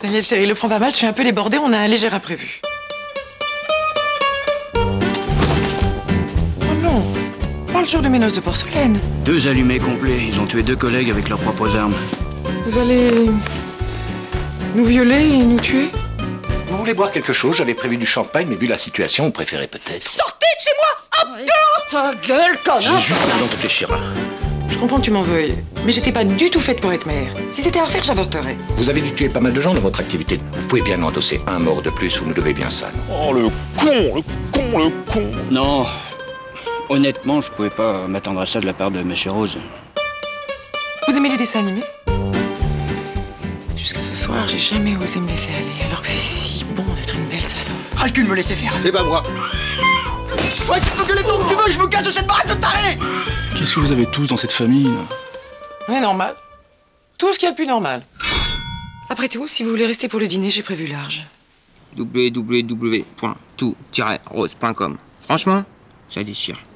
Daniel, chérie, le prends pas mal, je suis un peu débordée, on a un léger imprévu. Oh non, pas le jour de mes noces de porcelaine. 2 allumés complets, ils ont tué 2 collègues avec leurs propres armes. Vous allez nous violer et nous tuer? Vous voulez boire quelque chose? J'avais prévu du champagne, mais vu la situation, vous préférez peut-être. Sortez de chez moi! Hop, Ta gueule, J'ai connard! juste besoin de réfléchir. Je comprends que tu m'en veuilles, mais j'étais pas du tout faite pour être mère. Si c'était à refaire, j'avorterais. Vous avez dû tuer pas mal de gens dans votre activité. Vous pouvez bien endosser un mort de plus, vous nous devez bien ça. Oh, le con. Non, honnêtement, je pouvais pas m'attendre à ça de la part de Monsieur Rose. Vous aimez les dessins animés? Jusqu'à ce soir, j'ai jamais osé me laisser aller, alors que c'est si bon d'être une belle salope. Ras le cul de me laisser faire. Eh ben moi. Ouais, tu peux gueuler tant que tu veux, je me casse de cette baraque de taré. Qu'est-ce que vous avez tous dans cette famille? Ouais, normal. Tout ce qu'il y a de plus normal. Après tout, si vous voulez rester pour le dîner, j'ai prévu large. www.tout-rose.com. Franchement, ça déchire.